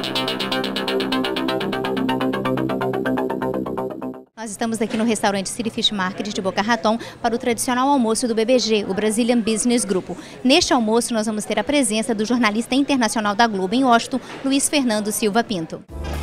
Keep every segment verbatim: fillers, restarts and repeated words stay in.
Nós estamos aqui no restaurante City Fish Market de Boca Raton para o tradicional almoço do B B G, o Brazilian Business Group. Neste almoço nós vamos ter a presença do jornalista internacional da Globo em Washington, Luiz Fernando Silva Pinto.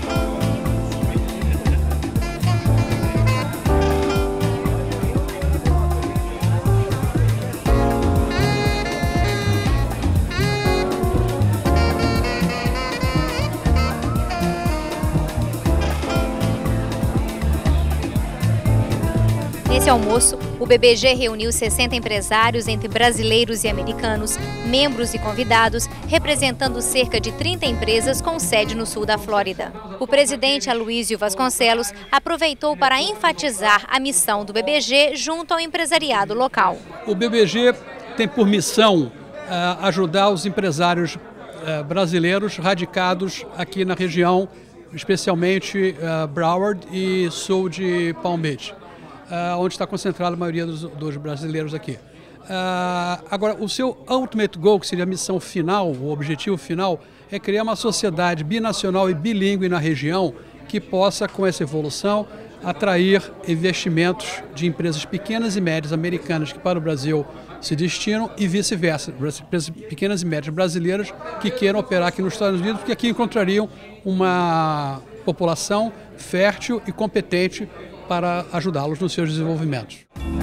Nesse almoço, o B B G reuniu sessenta empresários entre brasileiros e americanos, membros e convidados, representando cerca de trinta empresas com sede no sul da Flórida. O presidente Aloysio Vasconcelos aproveitou para enfatizar a missão do B B G junto ao empresariado local. O B B G tem por missão uh, ajudar os empresários uh, brasileiros radicados aqui na região, especialmente uh, Broward e sul de Palm Beach. Uh, onde está concentrada a maioria dos, dos brasileiros aqui. Uh, agora, o seu ultimate goal, que seria a missão final, o objetivo final, é criar uma sociedade binacional e bilíngue na região que possa, com essa evolução, atrair investimentos de empresas pequenas e médias americanas que para o Brasil se destinam e vice-versa, empresas pequenas e médias brasileiras que queiram operar aqui nos Estados Unidos, porque aqui encontrariam uma população fértil e competente para ajudá-los nos seus desenvolvimentos.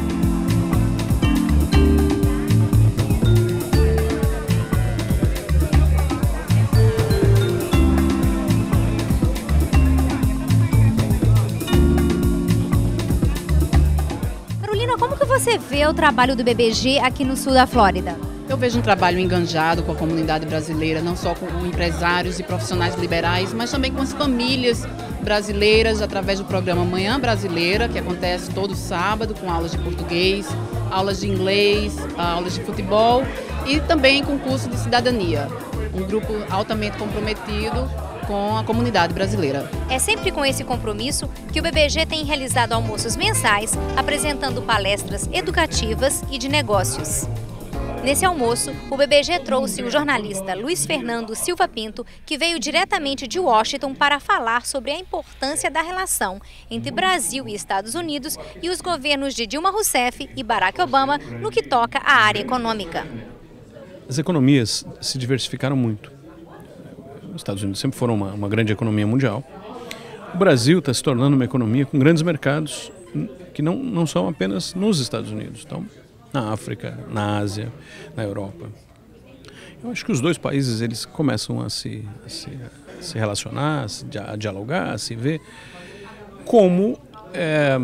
Carolina, como que você vê o trabalho do B B G aqui no sul da Flórida? Eu vejo um trabalho enganjado com a comunidade brasileira, não só com empresários e profissionais liberais, mas também com as famílias brasileiras, através do programa Manhã Brasileira, que acontece todo sábado, com aulas de português, aulas de inglês, aulas de futebol e também com curso de cidadania. Um grupo altamente comprometido com a comunidade brasileira. É sempre com esse compromisso que o B B G tem realizado almoços mensais, apresentando palestras educativas e de negócios. Nesse almoço, o B B G trouxe o jornalista Luiz Fernando Silva Pinto, que veio diretamente de Washington para falar sobre a importância da relação entre Brasil e Estados Unidos e os governos de Dilma Rousseff e Barack Obama no que toca à área econômica. As economias se diversificaram muito. Os Estados Unidos sempre foram uma, uma grande economia mundial. O Brasil está se tornando uma economia com grandes mercados que não, não são apenas nos Estados Unidos. Então, na África, na Ásia, na Europa. Eu acho que os dois países eles começam a se, a se, a se relacionar, a, se, a dialogar, a se ver como é,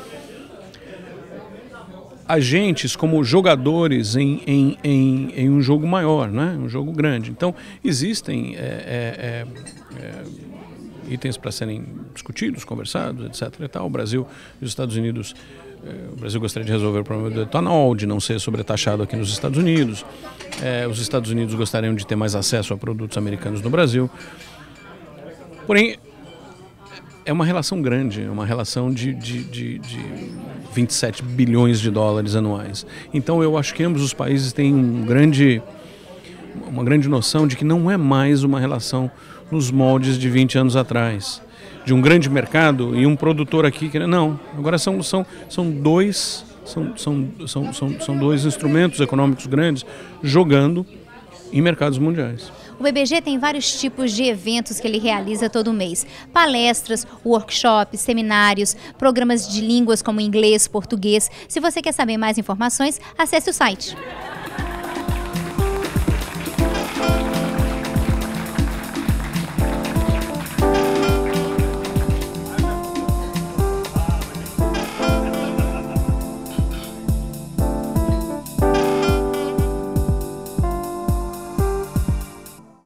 agentes, como jogadores em, em, em, em um jogo maior, né? Um jogo grande. Então, existem é, é, é, itens para serem discutidos, conversados, etcétera. E tal. O Brasil e os Estados Unidos... O Brasil gostaria de resolver o problema do etanol, de não ser sobretaxado aqui nos Estados Unidos. É, os Estados Unidos gostariam de ter mais acesso a produtos americanos no Brasil. Porém, é uma relação grande, é uma relação de, de, de, de vinte e sete bilhões de dólares anuais. Então eu acho que ambos os países têm um grande, uma grande noção de que não é mais uma relação nos moldes de vinte anos atrás. De um grande mercado e um produtor aqui, que não, agora são, são, são, dois, são, são, são, são, são dois instrumentos econômicos grandes jogando em mercados mundiais. O B B G tem vários tipos de eventos que ele realiza todo mês. Palestras, workshops, seminários, programas de línguas como inglês, português. Se você quer saber mais informações, acesse o site.